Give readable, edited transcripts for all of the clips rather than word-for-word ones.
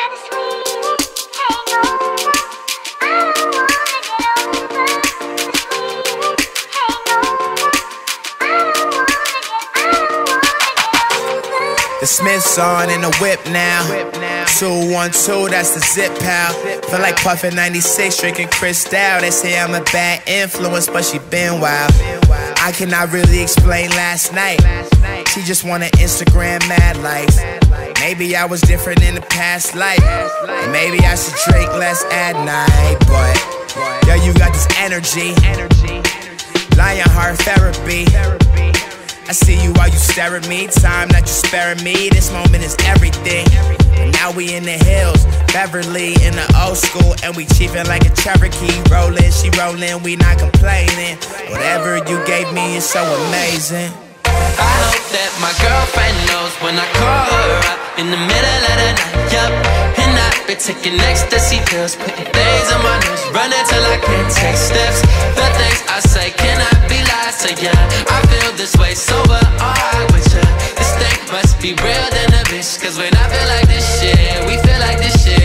The Smiths on in the whip now. 212, that's the zip pal. Feel like puffin' 96, drinking Cristal. They say I'm a bad influence, but she been wild. I cannot really explain last night. She just wanted Instagram mad likes. Maybe I was different in the past life, and maybe I should drink less at night. But yo, you got this energy, Lionheart therapy. I see you while you stare at me. Time that you sparing me. This moment is everything. And now we in the hills, Beverly in the old school, and we chiefin' like a Cherokee. Rollin', she rollin', we not complaining. Whatever you gave me is so amazing. I hope that my girlfriend knows when I call her up in the middle of the night. Yup, and I've been taking ecstasy pills, putting things on my nose, running till I can't take steps. The things I say cannot be lies to ya. I feel this way sober, alright with ya. This thing must be real than a bitch, cause when I feel like this shit, we feel like this shit.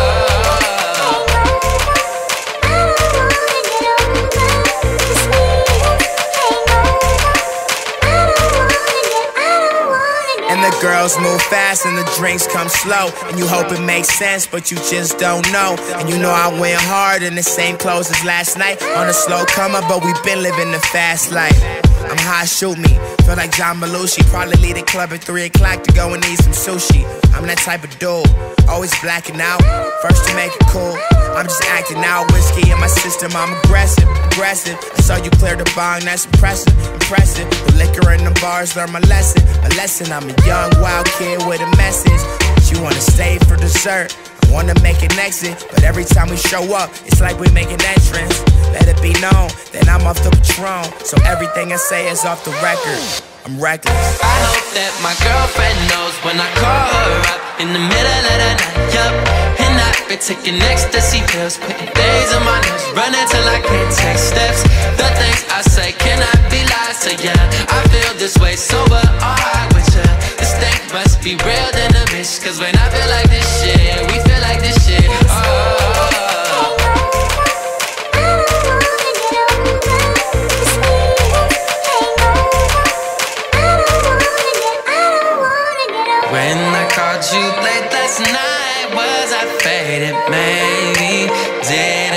And the girls move fast and the drinks come slow, and you hope it makes sense, but you just don't know. And you know I went hard in the same clothes as last night, on a slow comer, but we been living the fast life. I'm high, shoot me, feel like John Belushi. Probably leave the club at 3 o'clock to go and eat some sushi. I'm that type of dude, always blacking out, first to make it cool. I'm just acting out, whiskey in my system, I'm aggressive. I saw you clear the bong, that's impressive. The liquor in the bars, learn my lesson. I'm a young, wild kid with a message. But you wanna stay for dessert, I wanna make an exit. But every time we show up, it's like we make an entrance. Let it be known that I'm off the Patron, so everything I say is off the record. I'm reckless. I hope that my girlfriend knows when I call her up in the middle of the night. Yup, and I've been taking ecstasy pills, putting things on my nose, running till I can't take steps. The things I say cannot be lies to ya. I feel this way sober, alright with ya. This thing must be real than a bitch, cause when I feel like this shit, we feel like this shit. When I called you late last night, was I faded? Maybe did